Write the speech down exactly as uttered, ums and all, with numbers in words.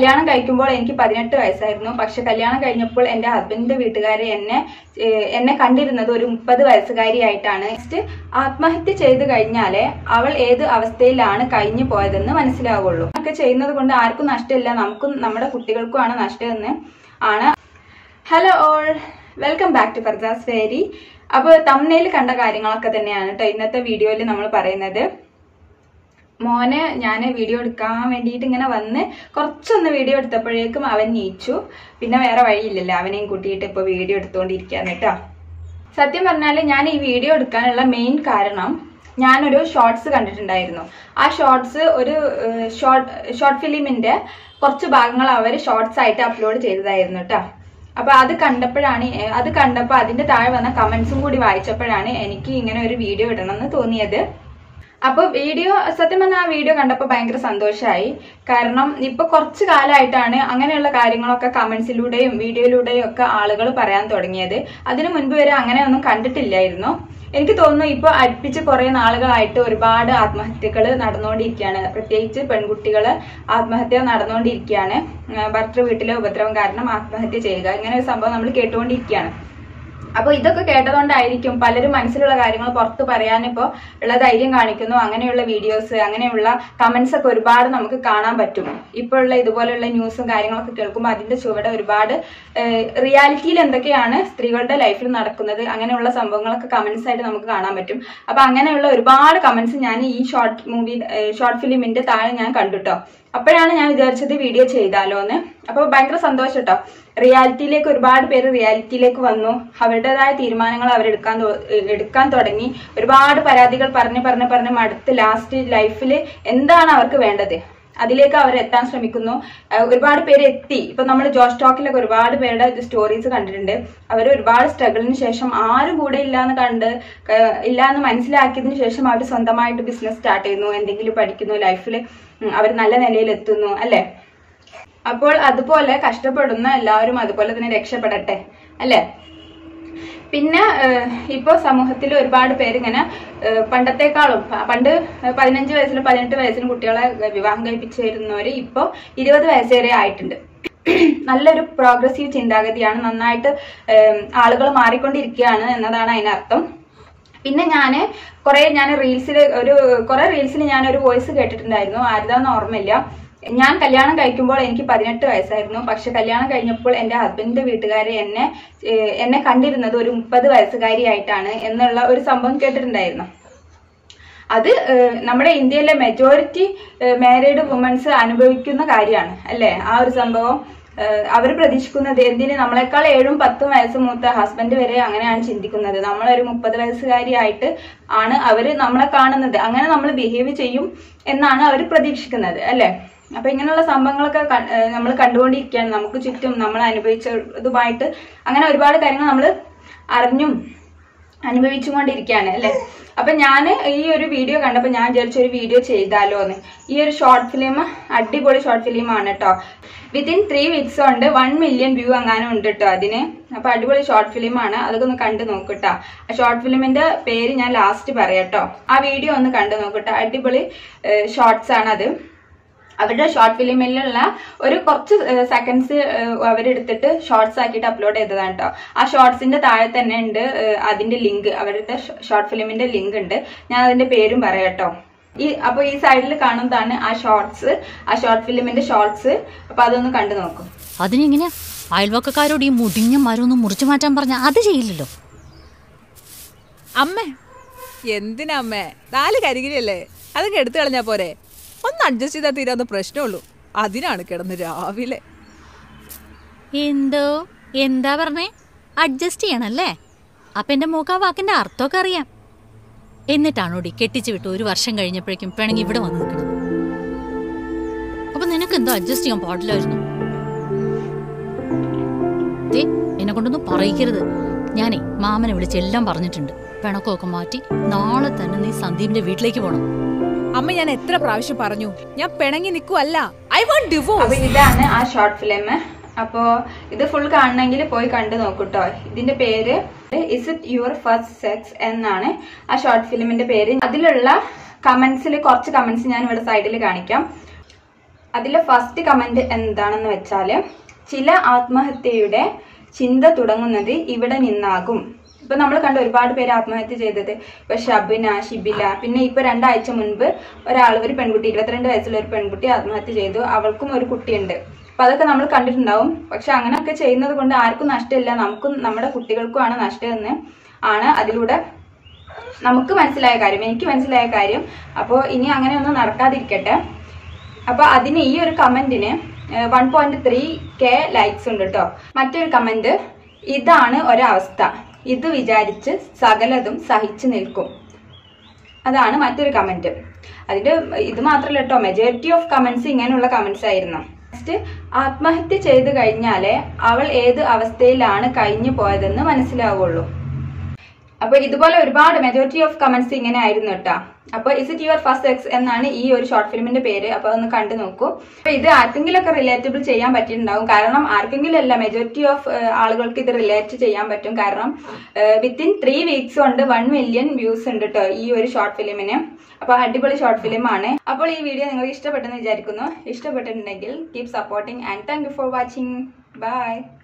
കല്യാണം കഴിക്കുമ്പോൾ എനിക്ക് പതിനെട്ട് വയസ്സായിരുന്നു. പക്ഷെ കല്യാണം കഴിഞ്ഞപ്പോൾ എന്റെ ഹസ്ബൻഡിന്റെ വീട്ടുകാരെ എന്നെ എന്നെ കണ്ടിരുന്നത് ഒരു മുപ്പത് വയസ്സുകാരിയായിട്ടാണ്. നെക്സ്റ്റ്, ആത്മഹത്യ ചെയ്തു കഴിഞ്ഞാലേ അവൾ ഏത് അവസ്ഥയിലാണ് കഴിഞ്ഞു പോയതെന്ന് മനസ്സിലാവുള്ളൂ. ഒക്കെ ചെയ്യുന്നത് കൊണ്ട് ആർക്കും നഷ്ടമില്ല, നമുക്കും നമ്മുടെ കുട്ടികൾക്കും ആണ് നഷ്ടമെന്ന് ആണ്. Hello all, welcome back to Farzas fairy. അപ്പോൾ തംബ്നെയിൽ കണ്ട കാര്യങ്ങളൊക്കെ തന്നെയാണ് കേട്ടോ ഇന്നത്തെ വീഡിയോയിൽ നമ്മൾ പറയുന്നത്. മോനെ ഞാൻ വീഡിയോ എടുക്കാൻ വേണ്ടിയിട്ട് ഇങ്ങനെ വന്ന് കുറച്ചൊന്ന് വീഡിയോ എടുത്തപ്പോഴേക്കും അവൻ നീച്ചു. പിന്നെ വേറെ വഴിയില്ലല്ലോ, അവനെയും കൂട്ടിയിട്ട് ഇപ്പോൾ വീഡിയോ എടുത്തുകൊണ്ടിരിക്കുകയാണ് കേട്ടോ. സത്യം പറഞ്ഞാൽ ഞാൻ ഈ വീഡിയോ എടുക്കാനുള്ള മെയിൻ കാരണം, ഞാനൊരു ഷോർട്സ് കണ്ടിട്ടുണ്ടായിരുന്നു. ആ ഷോർട്സ് ഒരു ഷോർട്ട് ഷോർട്ട് ഫിലിമിന്റെ കുറച്ച് ഭാഗങ്ങൾ അവർ ഷോർട്സ് ആയിട്ട് അപ്ലോഡ് ചെയ്തതായിരുന്നു കേട്ടോ. അപ്പൊ അത് കണ്ടപ്പോഴാണ് അത് കണ്ടപ്പോൾ അതിന്റെ താഴെ വന്ന കമന്റ്സും കൂടി വായിച്ചപ്പോഴാണ് എനിക്ക് ഇങ്ങനെ ഒരു വീഡിയോ ഇടണമെന്ന് തോന്നിയത്. അപ്പൊ വീഡിയോ സത്യം പറഞ്ഞാൽ ആ വീഡിയോ കണ്ടപ്പോൾ ഭയങ്കര സന്തോഷമായി. കാരണം ഇപ്പൊ കുറച്ചു കാലമായിട്ടാണ് അങ്ങനെയുള്ള കാര്യങ്ങളൊക്കെ കമന്റ്സിലൂടെയും വീഡിയോയിലൂടെയും ഒക്കെ ആളുകൾ പറയാൻ തുടങ്ങിയത്. അതിനു മുൻപ് വരെ അങ്ങനെയൊന്നും കണ്ടിട്ടില്ലായിരുന്നു. എനിക്ക് തോന്നുന്നു ഇപ്പൊ അടുപ്പിച്ച് കുറെ നാളുകളായിട്ട് ഒരുപാട് ആത്മഹത്യകൾ നടന്നുകൊണ്ടിരിക്കുകയാണ്. പ്രത്യേകിച്ച് പെൺകുട്ടികൾ ആത്മഹത്യ നടന്നുകൊണ്ടിരിക്കുകയാണ്. ഭർത്തൃ വീട്ടിലെ ഉപദ്രവം കാരണം ആത്മഹത്യ ചെയ്യുക, ഇങ്ങനെ ഒരു സംഭവം നമ്മൾ കേട്ടുകൊണ്ടിരിക്കുകയാണ്. അപ്പൊ ഇതൊക്കെ കേട്ടതുകൊണ്ടായിരിക്കും പലരും മനസ്സിലുള്ള കാര്യങ്ങൾ പുറത്ത് പറയാനിപ്പോ ഉള്ള ധൈര്യം കാണിക്കുന്നു. അങ്ങനെയുള്ള വീഡിയോസ്, അങ്ങനെയുള്ള കമന്റ്സ് ഒക്കെ ഒരുപാട് നമുക്ക് കാണാൻ പറ്റും. ഇപ്പോൾ ഉള്ള ഇതുപോലെയുള്ള ന്യൂസും കാര്യങ്ങളൊക്കെ കേൾക്കുമ്പോൾ അതിന്റെ ചുവടെ ഒരുപാട് റിയാലിറ്റിയിൽ എന്തൊക്കെയാണ് സ്ത്രീകളുടെ ലൈഫിൽ നടക്കുന്നത്, അങ്ങനെയുള്ള സംഭവങ്ങളൊക്കെ കമന്റ്സ് ആയിട്ട് നമുക്ക് കാണാൻ പറ്റും. അപ്പൊ അങ്ങനെയുള്ള ഒരുപാട് കമന്റ്സ് ഞാൻ ഈ ഷോർട്ട് മൂവി ഷോർട്ട് ഫിലിമിന്റെ താഴെ ഞാൻ കണ്ടുട്ടോ. അപ്പോഴാണ് ഞാൻ വിചാരിച്ചത് വീഡിയോ ചെയ്താലോ എന്ന്. അപ്പൊ ഭയങ്കര സന്തോഷം കേട്ടോ. റിയാലിറ്റിയിലേക്ക് ഒരുപാട് പേര് റിയാലിറ്റിയിലേക്ക് വന്നു. അവരുടേതായ തീരുമാനങ്ങൾ അവരെടുക്കാൻ എടുക്കാൻ തുടങ്ങി. ഒരുപാട് പരാതികൾ പറഞ്ഞ് പറഞ്ഞ് പറഞ്ഞ് മടുത്ത് ലാസ്റ്റ് ലൈഫിൽ എന്താണ് അവർക്ക് വേണ്ടത് അതിലേക്ക് അവർ എത്താൻ ശ്രമിക്കുന്നു. ഒരുപാട് പേര് എത്തി. ഇപ്പൊ നമ്മൾ ജോഷ് ടോക്കിലൊക്കെ ഒരുപാട് പേരുടെ സ്റ്റോറീസ് കണ്ടിട്ടുണ്ട്. അവർ ഒരുപാട് സ്ട്രഗിളിന് ശേഷം ആരും കൂടെ ഇല്ലാന്ന് കണ്ട് ഇല്ലാന്ന് മനസ്സിലാക്കിയതിനു ശേഷം അവർ സ്വന്തമായിട്ട് ബിസിനസ് സ്റ്റാർട്ട് ചെയ്യുന്നു, എന്തെങ്കിലും പഠിക്കുന്നു, ലൈഫിൽ അവർ നല്ല നിലയിൽ എത്തുന്നു അല്ലെ. അപ്പോൾ അതുപോലെ കഷ്ടപ്പെടുന്ന എല്ലാവരും അതുപോലെ തന്നെ രക്ഷപ്പെടട്ടെ അല്ലെ. പിന്നെ ഇപ്പൊ സമൂഹത്തിൽ ഒരുപാട് പേര് ഇങ്ങനെ പണ്ടത്തെക്കാളും പണ്ട് പതിനഞ്ച് വയസ്സിലും പതിനെട്ട് വയസ്സിലും കുട്ടികളെ വിവാഹം കഴിപ്പിച്ചിരുന്നവര് ഇപ്പൊ ഇരുപത് വയസ്സ് വരെ ആയിട്ടുണ്ട്. നല്ലൊരു പ്രോഗ്രസീവ് ചിന്താഗതിയാണ്. നന്നായിട്ട് ആളുകൾ മാറിക്കൊണ്ടിരിക്കുകയാണ് എന്നതാണ് അതിനർത്ഥം. പിന്നെ ഞാന് കുറെ ഞാൻ റീൽസിൽ ഒരു കുറെ റീൽസിൽ ഞാൻ ഒരു വോയിസ് കേട്ടിട്ടുണ്ടായിരുന്നു. ആരുതാന്ന് ഓർമ്മയില്ല. ഞാൻ കല്യാണം കഴിക്കുമ്പോൾ എനിക്ക് പതിനെട്ട് വയസ്സായിരുന്നു. പക്ഷെ കല്യാണം കഴിഞ്ഞപ്പോൾ എന്റെ ഹസ്ബൻഡിന്റെ വീട്ടുകാരെ എന്നെ എന്നെ കണ്ടിരുന്നത് ഒരു മുപ്പത് വയസ്സുകാരിയായിട്ടാണ് എന്നുള്ള ഒരു സംഭവം കേട്ടിട്ടുണ്ടായിരുന്നു. അത് നമ്മുടെ ഇന്ത്യയിലെ മെജോറിറ്റി മാരീഡ് വുമൻസ് അനുഭവിക്കുന്ന കാര്യമാണ് അല്ലെ. ആ ഒരു സംഭവം അവർ പ്രതീക്ഷിക്കുന്നത് എന്തിന് നമ്മളെക്കാൾ ഏഴും പത്തും വയസ്സ് മൂത്ത ഹസ്ബൻഡ് വരെ അങ്ങനെയാണ് ചിന്തിക്കുന്നത്. നമ്മളൊരു മുപ്പത് വയസ്സുകാരിയായിട്ട് ആണ് അവര് നമ്മളെ കാണുന്നത്, അങ്ങനെ നമ്മൾ ബിഹേവ് ചെയ്യും എന്നാണ് അവർ പ്രതീക്ഷിക്കുന്നത് അല്ലെ. അപ്പൊ ഇങ്ങനെയുള്ള സംഭവങ്ങളൊക്കെ നമ്മൾ കണ്ടുകൊണ്ടിരിക്കുകയാണ്. നമുക്ക് ചുറ്റും നമ്മൾ അനുഭവിച്ചതുമായിട്ട് അങ്ങനെ ഒരുപാട് കാര്യങ്ങൾ നമ്മൾ അറിഞ്ഞും അനുഭവിച്ചുകൊണ്ടിരിക്കുകയാണ് അല്ലെ. അപ്പൊ ഞാൻ ഈ ഒരു വീഡിയോ കണ്ടപ്പോ ഞാൻ വിചാരിച്ച ഒരു വീഡിയോ ചെയ്താലോ എന്ന്. ഈ ഒരു ഷോർട്ട് ഫിലിം അടിപൊളി ഷോർട്ട് ഫിലിം ആണ് കേട്ടോ. വിത്തിൻ ത്രീ വീക്സ് കൊണ്ട് വൺ മില്യൺ വ്യൂ അങ്ങാനും ഉണ്ട് കേട്ടോ അതിന്. അപ്പൊ അടിപൊളി ഷോർട്ട് ഫിലിം ആണ്, അതൊക്കെ ഒന്ന് കണ്ടു നോക്കട്ടോ. ആ ഷോർട്ട് ഫിലിമിന്റെ പേര് ഞാൻ ലാസ്റ്റ് പറയാട്ടോ. ആ വീഡിയോ ഒന്ന് കണ്ടു നോക്കട്ടോ. അടിപൊളി ഷോർട്സ് ആണ് അത്. അവരുടെ ഷോർട്ട് ഫിലിമിലുള്ള ഒരു കുറച്ച് സെക്കൻഡ്സ് അവരെടുത്തിട്ട് ഷോർട്സ് ആക്കിയിട്ട് അപ്ലോഡ് ചെയ്തതാണ് കേട്ടോ. ആ ഷോർട്സിന്റെ താഴെ തന്നെ ഉണ്ട് അതിന്റെ ലിങ്ക്, അവരുടെ ഷോർട്ട് ഫിലിമിന്റെ ലിങ്ക് ഉണ്ട്. ഞാൻ അതിന്റെ പേരും പറയാം കേട്ടോ. ഈ അപ്പൊ ഈ സൈഡിൽ കാണുന്നതാണ് ആ ഷോർട്സ്, ആ ഷോർട്ട് ഫിലിമിന്റെ ഷോർട്സ്. അപ്പൊ അതൊന്ന് കണ്ടു നോക്കും. അതിനെങ്ങനെ അയൽവക്കക്കാരോട് ഈ മുടിഞ്ഞ മരമൊന്നും മുറിച്ചു മാറ്റാൻ പറഞ്ഞ അത് ചെയ്യില്ലല്ലോ. അമ്മേ എന്തിനാ അമ്മേ, നാല് കരികിലല്ലേ, അതൊക്കെ എടുത്തു കളഞ്ഞാ പോരെ. ഒന്ന് അഡ്ജസ്റ്റ് ചെയ്താൽ തീരാവുന്ന പ്രശ്നമുള്ളൂ. അതിനാണ് കിടന്ന് രാവിലെ. എന്തോ എന്താ പറഞ്ഞേ? അഡ്ജസ്റ്റ് ചെയ്യണല്ലേ? അപ്പൊ എന്റെ മൂക്കാ വാക്കിന്റെ അർത്ഥമൊക്കെ അറിയാം. എന്നിട്ടാണോടി കെട്ടിച്ചു വിട്ടു ഒരു വർഷം കഴിഞ്ഞപ്പോഴേക്കും പിണങ്ങി ഇവിടെ വന്ന് നിൽക്കണം. അപ്പൊ നിനക്ക് എന്തോ അഡ്ജസ്റ്റ് ചെയ്യാൻ പാടില്ലായിരുന്നു. എന്നെ കൊണ്ടൊന്നും പറയിക്കരുത്. ഞാനേ മാമനെ വിളിച്ച് എല്ലാം പറഞ്ഞിട്ടുണ്ട്. പിണക്കമൊക്കെ മാറ്റി നാളെ തന്നെ നീ സന്ദീപിന്റെ വീട്ടിലേക്ക് പോണം. അമ്മ ഞാൻ എത്ര പ്രാവശ്യം പറഞ്ഞു, ഞാൻ പിണങ്ങി നിൽക്കുവല്ല. I want divorce. അപ്പൊ ഇതാണ് ആ ഷോർട്ട് ഫിലിം. അപ്പോ ഇത് ഫുൾ കാണണമെങ്കിൽ പോയി കണ്ടു നോക്കൂട്ടോ. ഇതിന്റെ പേര് is it your first sex എന്നാണ് ആ ഷോർട്ട് ഫിലിമിന്റെ പേര്. അതിലുള്ള കമന്റ്സിൽ കുറച്ച് കമന്റ്സ് ഞാൻ ഇവിടെ സൈഡിൽ കാണിക്കാം. അതിലെ ഫസ്റ്റ് കമന്റ് എന്താണെന്ന് വെച്ചാല്, ചില ആത്മഹത്യയുടെ ചിന്ത തുടങ്ങുന്നത് ഇവിടെ നിന്നാകും. ഇപ്പൊ നമ്മൾ കണ്ട ഒരുപാട് പേര് ആത്മഹത്യ ചെയ്തത്, ഇപ്പൊ ഷബിന, ഷിബില, പിന്നെ ഇപ്പൊ രണ്ടാഴ്ച മുൻപ് ഒരാൾ, ഒരു പെൺകുട്ടി, ഇരുപത്തിരണ്ട് വയസ്സുള്ള ഒരു പെൺകുട്ടി ആത്മഹത്യ ചെയ്തു. അവൾക്കും ഒരു കുട്ടിയുണ്ട്. അപ്പൊ അതൊക്കെ നമ്മൾ കണ്ടിട്ടുണ്ടാവും. പക്ഷെ അങ്ങനെയൊക്കെ ചെയ്യുന്നത് കൊണ്ട് ആർക്കും നഷ്ടമില്ല, നമുക്കും നമ്മുടെ കുട്ടികൾക്കുമാണ് നഷ്ടം എന്ന് ആണ് അതിലൂടെ നമുക്ക് മനസ്സിലായ കാര്യം, എനിക്ക് മനസ്സിലായ കാര്യം. അപ്പോൾ ഇനി അങ്ങനെയൊന്നും നടക്കാതിരിക്കട്ടെ. അപ്പൊ അതിന് ഈ ഒരു കമന്റിന് one point three K likes ഉണ്ട് കേട്ടോ. മറ്റൊരു കമന്റ്, ഇതാണ് ഒരവസ്ഥ, ഇത് വിചാരിച്ച് സകലതും സഹിച്ചു നിൽക്കും. അതാണ് മറ്റൊരു കമന്റ്. അതിന്റെ ഇത് മാത്രമല്ല കേട്ടോ, മെജോറിറ്റി ഓഫ് കമന്റ്സ് ഇങ്ങനെയുള്ള കമന്റ്സ് ആയിരുന്നു. നെക്സ്റ്റ്, ആത്മഹത്യ ചെയ്തു കഴിഞ്ഞാലേ അവൾ ഏത് അവസ്ഥയിലാണ് കഴിഞ്ഞു പോയതെന്ന് മനസ്സിലാവുള്ളൂ. അപ്പൊ ഇതുപോലെ ഒരുപാട് മെജോറിറ്റി ഓഫ് കമന്റ്സ് ഇങ്ങനെ ആയിരുന്നു കേട്ടോ. അപ്പൊ is it your first ex എന്നാണ് ഈ ഒരു ഷോർട്ട് ഫിലിമിന്റെ പേര്. അപ്പൊ ഒന്ന് കണ്ടു നോക്കൂ. അപ്പൊ ഇത് ആർക്കെങ്കിലും ഒക്കെ റിലേറ്റബിൾ ചെയ്യാൻ പറ്റിയിട്ടുണ്ടാവും. കാരണം ആർക്കെങ്കിലും അല്ല, മെജോറിറ്റി ഓഫ് ആളുകൾക്ക് ഇത് റിലേറ്റ് ചെയ്യാൻ പറ്റും. കാരണം വിത്തിൻ ത്രീ വീക്സ് കൊണ്ട് വൺ മില്യൺ വ്യൂസ് ഉണ്ട് കേട്ടോ ഈ ഒരു ഷോർട്ട് ഫിലിമിന്. അപ്പൊ അടിപൊളി ഷോർട്ട് ഫിലിം ആണ്. അപ്പോൾ ഈ വീഡിയോ നിങ്ങൾക്ക് ഇഷ്ടപ്പെട്ടെന്ന് വിചാരിക്കുന്നു. ഇഷ്ടപ്പെട്ടിട്ടുണ്ടെങ്കിൽ keep supporting and thank you for watching. By.